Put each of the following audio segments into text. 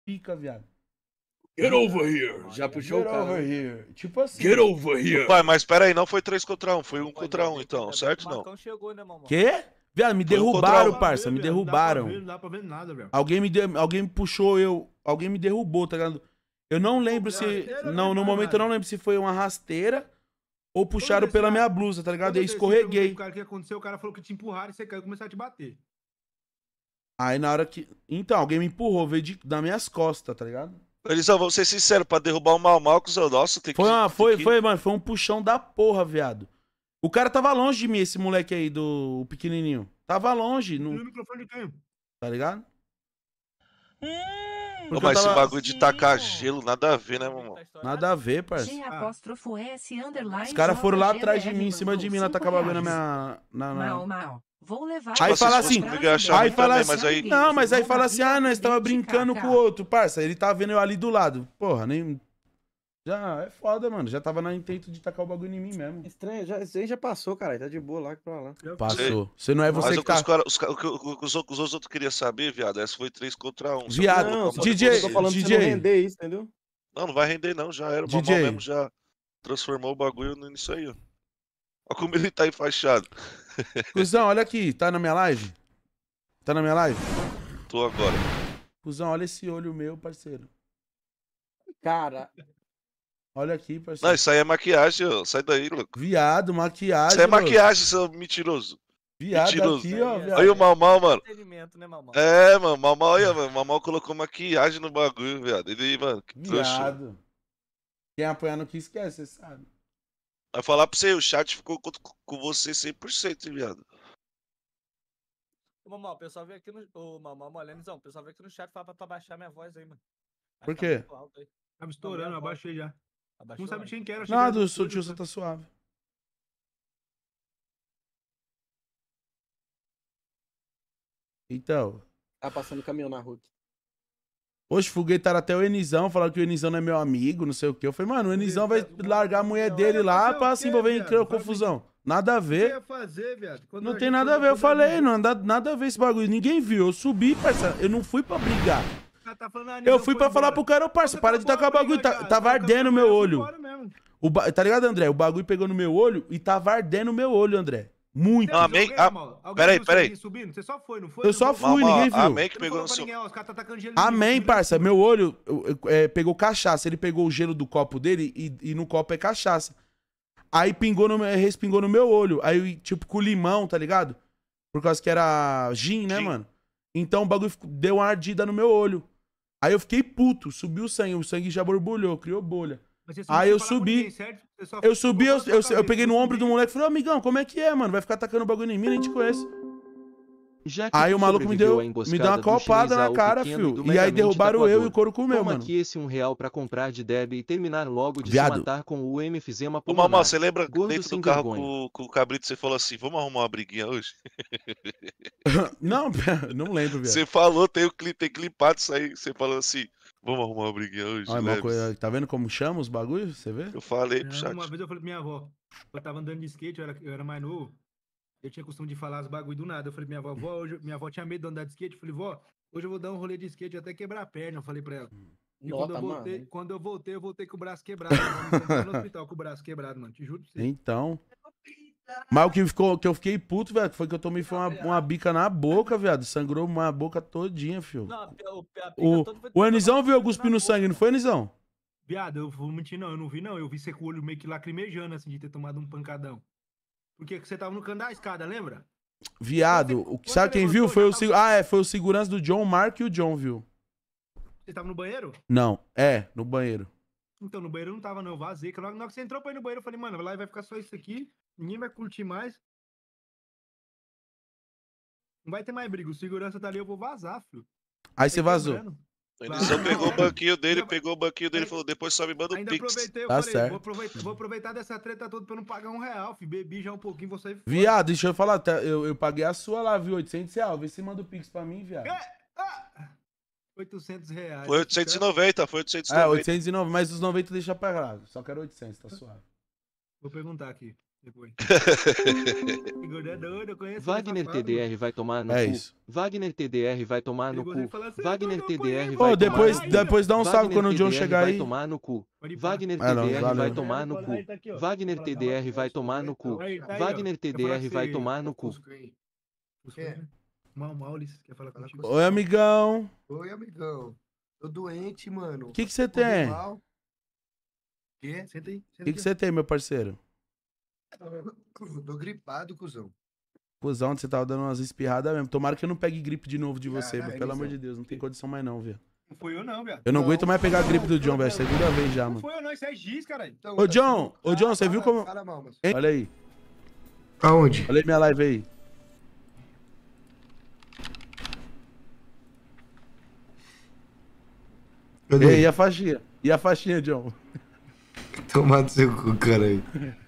pica, viado. Get over here. Já puxou Get o cara. over here. Tipo assim. Get over here. Pai, mas pera aí, não foi 3 contra 1, foi 1 contra 1 então, certo não? Chegou, né, mamão? Quê? Viado, me Foi um derrubaram, contra um. parça, me derrubaram. Não dá pra ver nada, velho. Alguém me puxou, alguém me derrubou, tá ligado? Eu não lembro se... Não, no momento eu não lembro se foi uma rasteira ou puxaram pela minha blusa, tá ligado? Eu escorreguei. O cara que aconteceu, o cara falou que te empurraram e você caiu e começou a te bater. Aí na hora que... Então, alguém me empurrou, veio das minhas costas, tá ligado? Elisão, vamos ser sinceros, pra derrubar o Mal com o nosso tem que... Mano, foi um puxão da porra, viado. O cara tava longe de mim, esse moleque aí, do pequenininho. Tava longe. No microfone de quem? Tá ligado? Ô, mas esse bagulho de tacar gelo, nada a ver, né, mamão? Nada a ver, parça. G_S__. Os caras foram lá atrás de mim, em cima de mim, lá tacar bagulho na minha... Mal. Vou levar. Aí fala assim, aí fala assim, mas aí... não, mas aí fala assim, nós tava brincando com o outro, parça. Ele tava vendo eu ali do lado. Porra, nem... Já é foda, mano. Já tava no intento de tacar o bagulho em mim mesmo. Estranho, isso aí já passou, cara. Tá de boa lá pra lá. Passou. Você não é você mas que tá... os outros queriam saber, viado, essa foi 3 contra 1. Viado, não, DJ, eu tô falando DJ. pra você não render isso, entendeu? Não vai render não, já era. O DJ. mamão mesmo já transformou o bagulho nisso aí, ó. Olha como ele tá enfaixado. Cusão, olha aqui. Tá na minha live? Tá na minha live? Tô agora. Cusão, olha esse olho meu, parceiro. Cara... Olha aqui, parceiro. Não, isso aí é maquiagem, ó. Sai daí, louco. Viado, maquiagem. Isso é maquiagem, seu mentiroso. Viado mentiroso. Aqui, ó. Viado. Olha o Mal, mano. Né, mamão? É, mano, Mal, olha, mano. Mal colocou maquiagem no bagulho, viado. Ele, mano, que trouxa. Viado. Quem apanhar não quis esquece, você sabe. Vai falar pra você, o chat ficou com você 100%, viado. Ô, mamão, o pessoal veio aqui no... Ô, mamão, Molenizão, o pessoal veio aqui no chat pra baixar minha voz aí, mano. Por quê? Tava estourando, eu abaixei já. Não sabe de quem que era. Nada, o tio tá suave. Então. Tá passando caminhão na rua. Hoje foguetaram até o Enizão, falaram que o Enizão não é meu amigo, não sei o que. Eu falei, mano, o Enizão vai largar a mulher dele lá pra se envolver em confusão. Nada a ver. Não tem nada a ver, eu falei, não, nada a ver esse bagulho. Ninguém viu, eu subi, parça. Eu não fui pra brigar. Eu fui pra falar pro cara, ô parça, para de tacar o bagulho, tava ardendo o meu olho. Tá ligado, André? O bagulho pegou no meu olho e tava ardendo o meu olho, André. Muito. Não, amém. Peraí. Você só foi, não foi? Eu só fui, ninguém viu. Amém que pegou no seu... Amém, parça. Meu olho pegou cachaça. Ele pegou o gelo do copo dele e no copo é cachaça. Aí respingou no meu olho. Aí, tipo, com limão, tá ligado? Por causa que era gin, né, mano? Então o bagulho deu uma ardida no meu olho. Aí eu fiquei puto, subiu o sangue já borbulhou, criou bolha. Aí eu subi, eu peguei no ombro do moleque e falei, ô amigão, como é que é, mano? Vai ficar atacando o bagulho em mim, nem te conheço. Aí o maluco me deu uma copada na cara, filho. E aí derrubaram eu e o couro comeu, mano. Aqui esse R$1 pra comprar de Deb e terminar logo de Viado. se matar com o enfisema pulmonar. Ô, Mamão, você lembra dentro do carro com o Cabrito, você falou assim, vamos arrumar uma briguinha hoje? Não lembro, viado. Você falou, tem clipado isso aí, você falou assim, vamos arrumar uma briguinha hoje? Tá vendo como chama os bagulhos? Você vê? Eu falei pro chat. Uma vez eu falei pra minha avó, eu tava andando de skate, eu era mais novo. Eu tinha costume de falar os bagulho do nada. Eu falei pra minha avó, hoje, minha avó tinha medo de andar de skate. Eu falei, vó, hoje eu vou dar um rolê de skate até quebrar a perna. Eu falei pra ela. E quando eu voltei com o braço quebrado. Eu no hospital com o braço quebrado, mano. Te juro pra você. Então. Mas o que eu fiquei puto, velho, foi que eu tomei uma bica na boca, viado. Sangrou uma boca todinha, filho. O Anizão viu eu cuspindo sangue, não foi, Anizão? Viado, eu vou mentir, não. Eu não vi, não. Eu vi você com o olho meio que lacrimejando, assim, de ter tomado um pancadão. Porque você tava no canto da escada, lembra? Viado, sabe quem viu? Foi o segurança do John, o Mark e o John, viu? Você tava no banheiro? Não, no banheiro. Então, no banheiro eu não tava, não. Eu vazei. Na hora que você entrou pra ir no banheiro, eu falei, mano, lá vai ficar só isso aqui. Ninguém vai curtir mais. Não vai ter mais briga. O segurança tá ali, eu vou vazar, filho. Aí você vazou. O Edson pegou o banquinho dele, e falou, depois só me manda um pix. Aproveitei, eu tá falei, certo. vou aproveitar dessa treta toda pra eu não pagar R$1, filho. Bebi já um pouquinho, vou sair fora. Viado, deixa eu falar, eu paguei a sua lá, viu? R$800. Vê se manda o pix pra mim, viado. R$800. Foi 890, foi 890. 809, mas os 90 deixa pra lá. Só quero 800, tá suave. Vou perguntar aqui. Depois. Igor é doido, eu conheço. Wagner TDR vai tomar no É cu. isso. Wagner TDR vai tomar no cu. Wagner TDR Pô, vai depois, tomar no cu. depois dá um salve quando o John TDR chegar vai aí. tomar no cu. Wagner Ah, não, TDR valeu. vai tomar no cu. Wagner TDR vai tomar no cu. Wagner TDR vai tomar no cu. Maulis, quer falar contigo? Oi, amigão. Oi, amigão. Tô doente, mano. O que você Tô bem tem? mal. Quê? Senta aí. O que você tem, meu parceiro? Tô gripado, cuzão. Cusão, você tava dando umas espirradas mesmo. Tomara que eu não pegue gripe de novo de você, Caralho, velho. Pelo amor Zé. de Deus, não tem condição mais não, velho. Não foi eu não, viado. Eu não aguento mais pegar a gripe do John, velho. Segunda vez já, Não mano. foi eu não, isso é giz, caralho. Então, Ô, John, você viu como... Fala mal, mas... Olha aí. Aonde? Olha aí minha live aí. Ei, e a faixinha? E a faixinha, John? Tomar no seu cu, caralho.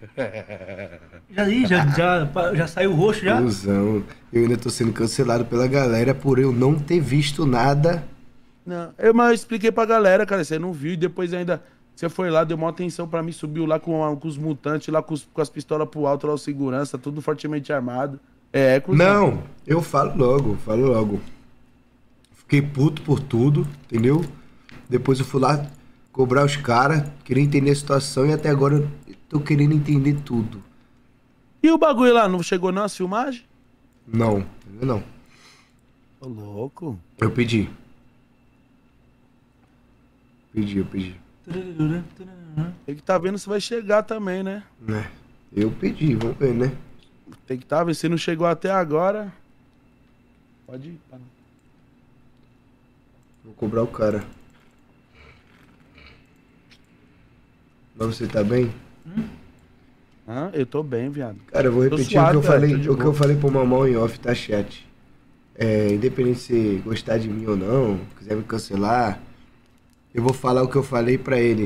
Já saiu o roxo já? Cuzão. Eu ainda tô sendo cancelado pela galera por eu não ter visto nada. Não, mas eu expliquei pra galera, cara. Você não viu e depois ainda... Você foi lá, deu uma atenção pra mim, subiu lá com os mutantes, lá com as pistolas pro alto, lá o segurança, tudo fortemente armado. É, cuzão. Não, eu falo logo. Fiquei puto por tudo, entendeu? Depois eu fui lá cobrar os caras, queria entender a situação e até agora eu tô querendo entender tudo. E o bagulho lá, não chegou não as filmagens? Não, não. Ô, louco. Eu pedi. Eu pedi. Tem que tá vendo se vai chegar também, né? Né? Eu pedi, vamos ver, né? Tem que tá vendo, se não chegou até agora... Pode ir, para. Vou cobrar o cara. Mas você tá bem? Ah, eu tô bem, viado. Cara, eu vou Tô repetir suave, o que eu falei, velho, tô de o que eu boa. falei pro Mamão em off, tá, chat? Independente se você gostar de mim ou não, quiser me cancelar, eu vou falar o que eu falei pra ele.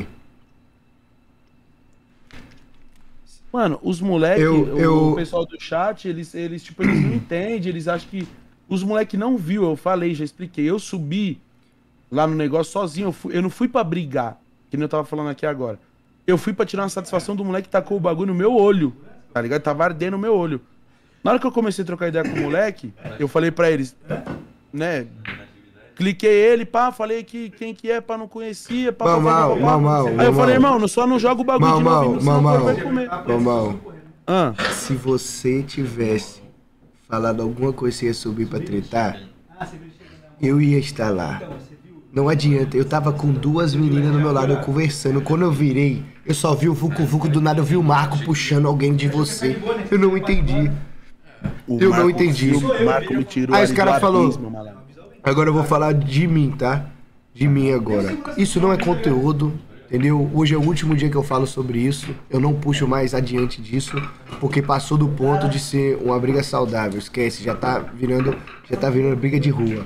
Mano, os moleques, Eu- o pessoal do chat, eles não entendem, eles acham que... Os moleques não viu, eu falei, já expliquei. Eu subi lá no negócio sozinho, eu não fui pra brigar, que nem eu tava falando aqui agora. Eu fui pra tirar uma satisfação do moleque que tacou o bagulho no meu olho, tá ligado? Tava ardendo o meu olho. Na hora que eu comecei a trocar ideia com o moleque, eu falei pra eles, né? Cliquei ele, pá, falei que quem que é, pá, não conhecia, pá, Mal. Aí eu falei, irmão, só não joga o bagulho de novo, senão o bagulho vai comer. Mamão, Ah, se você tivesse falado alguma coisa que você ia subir pra tretar, eu ia estar lá. Não adianta, eu tava com duas meninas do meu lado, eu conversando. Quando eu virei, eu só vi o Vucu do nada, eu vi o Marco puxando alguém de você. Eu não entendi. Eu não entendi. O Marco me tirou Aí ali os caras do falou- abismo, malandro. Agora eu vou falar de mim, tá? De mim agora. Isso não é conteúdo, entendeu? Hoje é o último dia que eu falo sobre isso. Eu não puxo mais adiante disso, porque passou do ponto de ser uma briga saudável. Esquece, já tá virando briga de rua.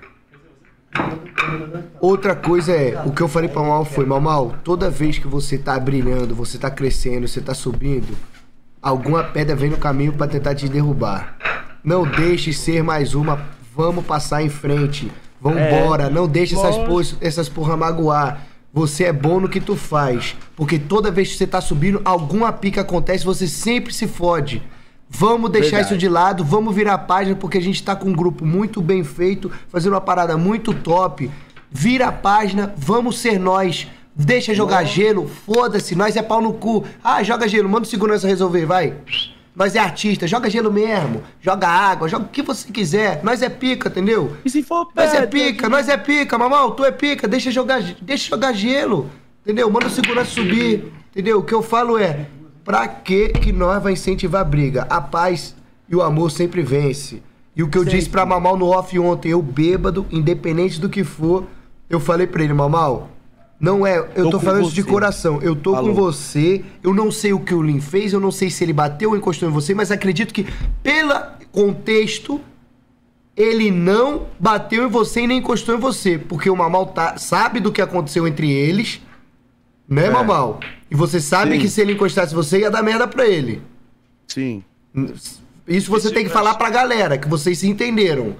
Outra coisa é, o que eu falei pra Mal foi, Mal, toda vez que você tá brilhando, você tá crescendo, você tá subindo, alguma pedra vem no caminho pra tentar te derrubar. Não deixe ser mais uma, vamos passar em frente, vambora, não deixe essas porra magoar. Você é bom no que tu faz, porque toda vez que você tá subindo, alguma pica acontece, você sempre se fode. Vamos deixar Verdade. isso de lado, vamos virar a página, porque a gente tá com um grupo muito bem feito, fazendo uma parada muito top. Vira a página, vamos ser nós. Deixa jogar gelo, foda-se, nós é pau no cu. Ah, joga gelo, manda o segurança resolver, vai. Nós é artista, joga gelo mesmo, joga água, joga o que você quiser. Nós é pica, entendeu? E se for Nós é pica, mamão, tu é pica, deixa jogar gelo, entendeu? Manda o segurança subir, entendeu? O que eu falo é, pra que nós vai incentivar a briga? A paz e o amor sempre vence. E o que eu disse pra Mamal no off ontem, eu bêbado, independente do que for, eu falei pra ele, Mamal, não é, eu tô com falando isso de você. coração, eu tô Falou. com você, eu não sei o que o Lin fez, eu não sei se ele bateu ou encostou em você, mas acredito que, pelo contexto, ele não bateu em você e nem encostou em você, porque o Mamal sabe do que aconteceu entre eles, né, Mamal? E você sabe Sim. que se ele encostasse em você, ia dar merda pra ele. Sim, Isso você tem que falar pra galera, que vocês se entenderam.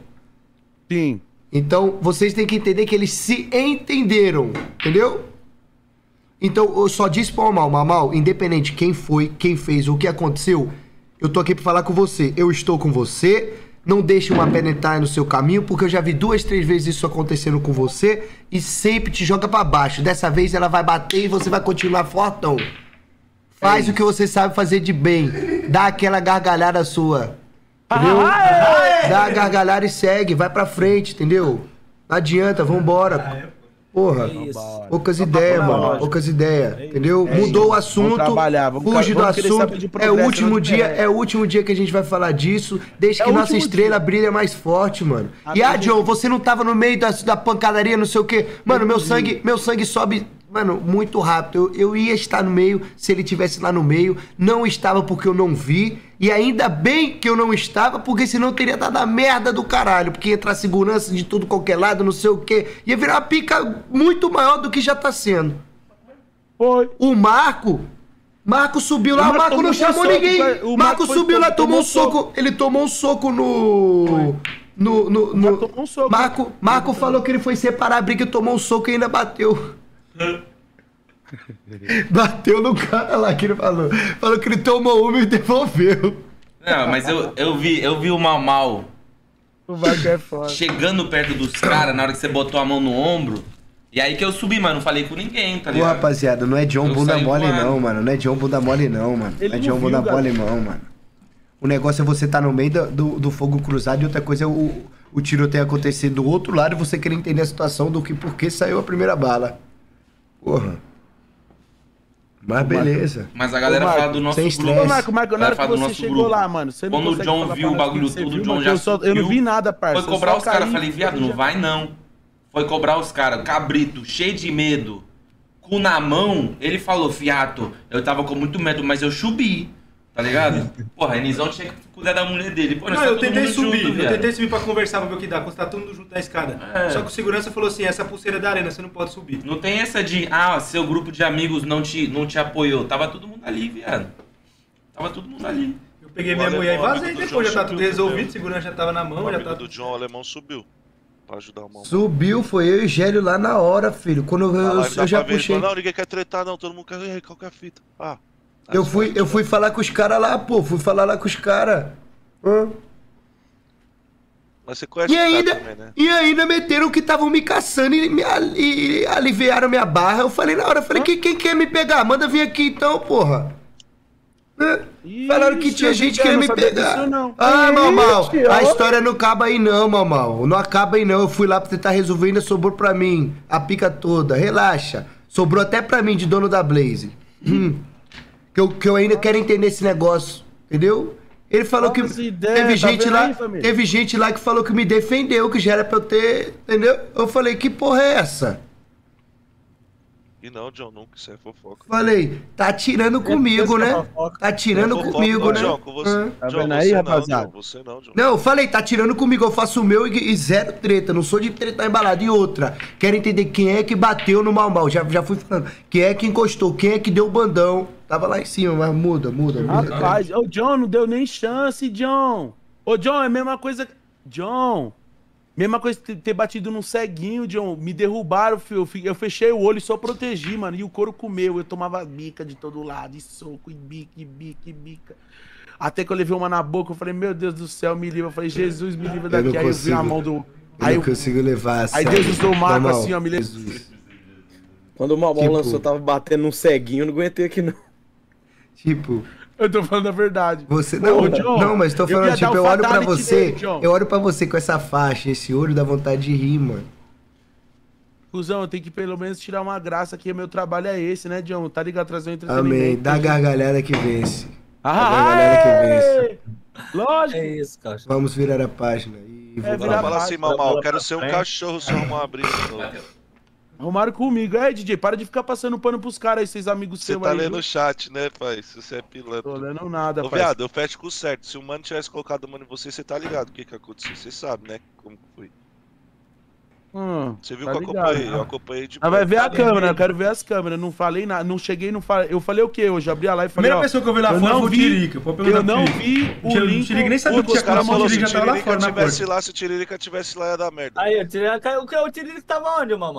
sim. Então, vocês têm que entender que eles se entenderam, entendeu? Então, eu só disse pro Mamal, independente quem foi, quem fez, o que aconteceu, eu tô aqui pra falar com você. Eu estou com você, não deixe uma pedra entrar no seu caminho, porque eu já vi 2, 3 vezes isso acontecendo com você e sempre te joga pra baixo. Dessa vez ela vai bater e você vai continuar fortão. Faz o que você sabe fazer de bem. Dá aquela gargalhada sua. Entendeu? Dá a gargalhada e segue, vai pra frente, entendeu? Não adianta, vambora. Porra, poucas ideias, mano. Poucas ideias, entendeu? Mudou o assunto, fuge do assunto. É o último dia que a gente vai falar disso. Desde que nossa estrela brilha mais forte, mano. E John, você não tava no meio da pancadaria, não sei o quê. Mano, meu sangue sobe, mano, muito rápido. Eu ia estar no meio se ele tivesse lá no meio. Não estava porque eu não vi. E ainda bem que eu não estava, porque senão teria dado a merda do caralho. Porque ia entrar segurança de tudo qualquer lado, não sei o quê. Ia virar uma pica muito maior do que já tá sendo. Foi. O Marco subiu lá, o Marco não chamou ninguém. O Marco subiu lá, tomou um soco. Ele tomou um soco no... Marco falou que ele foi separar a briga e tomou um soco e ainda bateu. Bateu no cara lá que ele falou. Falou que ele tomou uma e devolveu. Não, mas eu vi o Mal O Marco é foda. chegando perto dos caras na hora que você botou a mão no ombro. E aí que eu subi, mas não falei com ninguém, tá Pô, ligado? rapaziada, não é John Eu bunda saí mole voando. não, mano. Não é John bunda mole não, mano. Ele Não é não John viu, bunda mole galera. não, mano. O negócio é você estar no meio do fogo cruzado e outra coisa é o tiroteio acontecer do outro lado e você querer entender a situação do que por que saiu a primeira bala. Porra. Mas beleza. Mas a galera Ô, Marco, fala do nosso sem grupo. estresse. Ô, Marco, na hora Galera que fala do você nosso chegou grupo. lá, mano, você não Quando o consegue John falar viu pra o nós bagulho que você tudo, o viu, John mano, já eu não subiu. vi nada, parça. Foi cobrar eu os só caras. caí, Falei, viado, não vai não. Foi cobrar os caras. Cabrito, cheio de medo. Cu na mão, ele falou, fiato, eu tava com muito medo, mas eu subi. Tá ligado? Porra, Renizão tinha que cuidar da mulher dele. Pô, nós Não, tá eu todo tentei mundo subir. junto, Eu viado. tentei subir pra conversar pra ver o que dá. Quando tá todo mundo junto na escada. É. Só que o segurança falou assim: essa pulseira é da arena, você não pode subir. Não tem essa de, seu grupo de amigos não te apoiou. Tava todo mundo ali, viado. Tava todo mundo ali. Eu peguei O minha mulher e alemão, vazei amigo do depois, John, já tá tudo subiu resolvido, também. o segurança já tava na O mão, já amigo tá. do John, o alemão, subiu. Pra ajudar o mão. Subiu, foi eu e Gélio lá na hora, filho. Quando eu já puxei. Não, ninguém quer tretar, não. Todo mundo quer. "Ei, qual que é a fita? Ah. Eu fui falar com os caras lá, pô. Fui falar lá com os caras. Mas você conhece E o cara ainda, também, né? e ainda meteram que estavam me caçando e aliviaram minha barra. Eu falei na hora, eu falei, quem quer me pegar? Manda vir aqui então, porra. Falaram que tinha gente querendo me pegar. Mamal, a história não acaba aí não, Mamal. Não acaba aí não. Eu fui lá pra tentar resolver, ainda sobrou pra mim a pica toda. Relaxa. Sobrou até pra mim, de dono da Blaze. Que eu ainda quero entender esse negócio, entendeu? Ele falou que teve gente lá que falou que me defendeu, que já era pra eu ter, entendeu? Eu falei, que porra é essa? E não, John, nunca, isso é fofoca. Falei, tá atirando comigo, né? Tá atirando É fofoca, comigo, ô, né? John, com você. Tá John, vendo aí, você rapaziada? Não, John, você não, John. Não, eu falei, tá tirando comigo, eu faço o meu e zero treta, não sou de tretar embalado. E outra, quero entender quem é que bateu no Mal. Já fui falando, quem é que encostou, quem é que deu o bandão. Tava lá em cima, mas muda. Rapaz, ô John, não deu nem chance, John. Ô John, é a mesma coisa... John, mesma coisa que ter batido num ceguinho, John. Me derrubaram, filho. Eu fechei o olho e só protegi, mano. E o couro comeu. Eu tomava bica de todo lado, e soco, e bica. Até que eu levei uma na boca, eu falei, meu Deus do céu, me livra. Eu falei, Jesus, me livra daqui. Aí eu vi a mão do... Eu não consigo levar Aí Deus usou o Marco assim, ó, me levou. Quando o Malmol Tipo- lançou, tava batendo num ceguinho, eu não aguentei aqui não. Tipo... Eu tô falando a verdade. Você não, Ô, John, não, mas tô eu falando, ia tipo, dar o eu olho pra fatality você, dele, John. eu olho pra você com essa faixa, esse olho dá vontade de rir, mano. Cusão, eu tenho que pelo menos tirar uma graça aqui. Meu trabalho é esse, né, John? Tá ligado? Trazer um entretenimento. Amém. Dá a gargalhada que vence. Ah, lógico. É isso, cara. Vamos virar a página. E É, vou virar Fala assim, Bora Mal, pra quero ser um frente. cachorro se eu arrumar uma briga de novo. Arrumaram comigo. DJ, para de ficar passando pano pros caras aí, esses amigos Você seus tá aí. lendo viu? o chat, né, pai? Se você é pilantra. Tô lendo nada, Ô, pai. viado, eu fecho com o certo. Se o mano tivesse colocado o mano em você, você tá ligado o que que aconteceu. Você sabe, né, como que foi. Você viu tá que eu ligado. acompanhei? Eu acompanhei de Ah, vai ver a perto. câmera, eu quero ver as câmeras. Não falei nada, não cheguei, não falei. Eu falei o quê hoje? Abri a live e falei, Primeira ó, pessoa que eu vi lá eu fora não foi o vi- Tirica. Pode perguntar eu pro não Tirica. vi o O link. Tirica nem sabia o que Os tinha caras falaram, acontecido, se ele o já tava lá Tiririca fora na tivesse porta. lá, se o Tiririca tivesse lá, ia dar merda. Aí, o Tiririca tava onde, mamãe?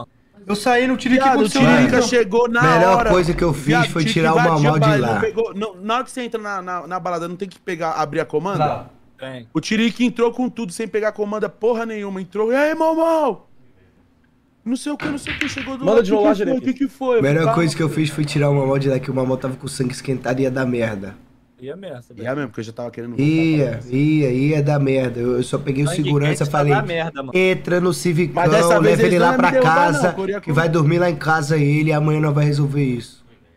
Eu saí no Tiririca e Viado, o aconteceu nada. Tiririca então. chegou na Melhor hora. coisa que eu fiz Viado, foi tive tirar que o invadir Mamal a de bala, lá. não pegou- na hora que você entra na balada, não tem que abrir a comanda? Não. Tem. O Tiririca entrou com tudo, sem pegar comanda porra nenhuma. Entrou, e aí, Mamal? Não sei o que, chegou do Manda lado. de novo lá, O que Jerequim. que foi? Melhor coisa que eu fiz foi tirar o Mamal de lá, que o Mamal tava com o sangue esquentado e ia dar merda. Ia mesmo. E é mesmo, porque eu já tava querendo voltar Ia dar merda. Eu só peguei o Sangue segurança e quente falei, tá na merda, mano. entra no Civicão, Mas dessa vez leva ele eles lá não iam pra me derrubar, casa, não, Coreia que vai dormir lá em casa ele e amanhã nós vai resolver isso.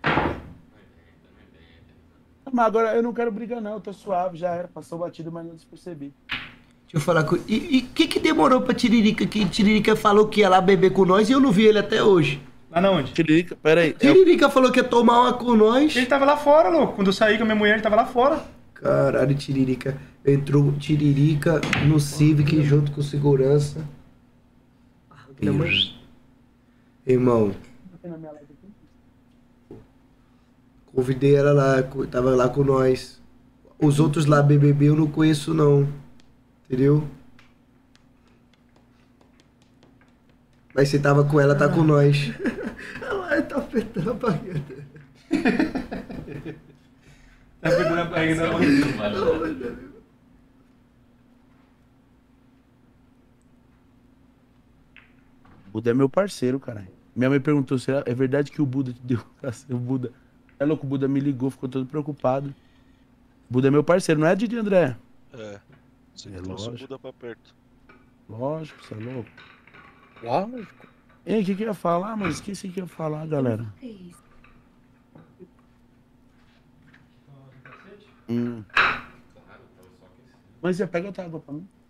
Mas agora eu não quero brigar não, eu tô suave, já era. Passou batido, mas não despercebi. Deixa eu falar com... E que demorou pra Tiririca? Que Tiririca falou que ia lá beber com nós e eu não vi ele até hoje. Lá na onde? Tiririca, peraí. Tiririca falou que ia tomar uma com nós. Ele tava lá fora, louco. Quando eu saí com a minha mulher, ele tava lá fora. Caralho, Tiririca. Entrou Tiririca no Civic junto com segurança. Irmão. Convidei ela lá, tava lá com nós. Os outros lá, BBB, eu não conheço não. Entendeu? Mas você tava com ela, tá com nós. Ela tá apertando a barriga. Tá pegando a barriga da mãe. Buda é meu parceiro, caralho. Minha mãe perguntou se é verdade que o Buda te deu. O Buda. É louco, o Buda me ligou, ficou todo preocupado. Buda é meu parceiro, não é, Didi André? É. Você É trouxe o lógico. Buda pra perto. Lógico, você é louco. Lógico. Ei, o que ia falar, mano? Esqueci o que ia falar, galera. Mas já pega outra água pra mim.